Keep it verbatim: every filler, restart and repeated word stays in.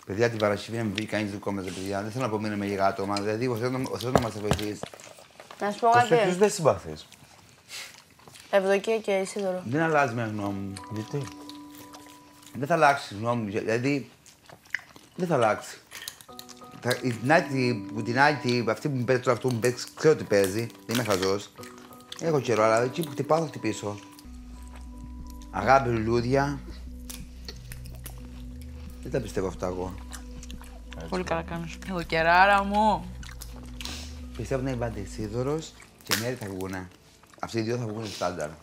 Παιδιά, την Παρασκευή να μην βγει κανείς δικό μας, παιδιά. Δεν θέλω να απομείνουμε για άτομα. Δηλαδή, ο Θεός να μας βοηθήσει. Να σου πω Τους τέτοιους κάτι. δεν συμπαθείς. Ευδοκία και Ισίδωρο. Δεν αλλάζει μια γνώμη μου. Γιατί. Δεν θα αλλάξει η γνώμη μου. Δηλαδή, δεν θα αλλάξει. Τα- η- Την άλλη, που την άλλη, αυτή που μου παίζει τώρα αυτό που μου παίζει, ξέρω τι παίζει. Δεν είμαι χαζός. Έχω καιρό, αλλά εκεί που χτυπάω θα χτυπήσω. Αγάπη, λουλούδια. Δεν τα πιστεύω αυτά εγώ. Πολύ καλά κάνεις. Εγώ κεράρα μου. Πιστεύω να είναι Σίδωρος και Μέρη θα βγουνε. Αυτοί οι δύο θα βγουν στάνταρ.